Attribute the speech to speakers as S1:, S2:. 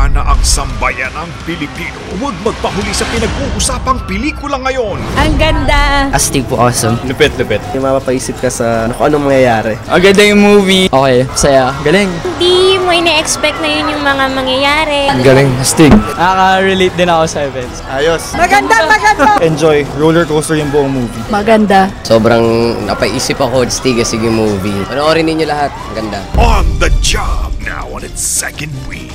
S1: Sana ang sambayanang Pilipino huwag magpahuli sa pinag-uusapang pelikula ngayon.
S2: Ang ganda!
S3: Astig po, awesome.
S4: Lupit.
S5: Yung mapapaisip ka sa kung anong mangyayari.
S4: Ang ganda yung movie. Okay, saya. Galing.
S2: Hindi mo ina-expect na yun yung mga mangyayari.
S4: Galing, astig. Nakaka-relate din ako sa events.
S5: Ayos.
S2: Maganda!
S5: Enjoy. Roller coaster yung buong movie.
S2: Maganda.
S3: Sobrang napaisip ako, astig yung movie. Panoorin ninyo lahat, ganda.
S1: On the Job, now on its second week.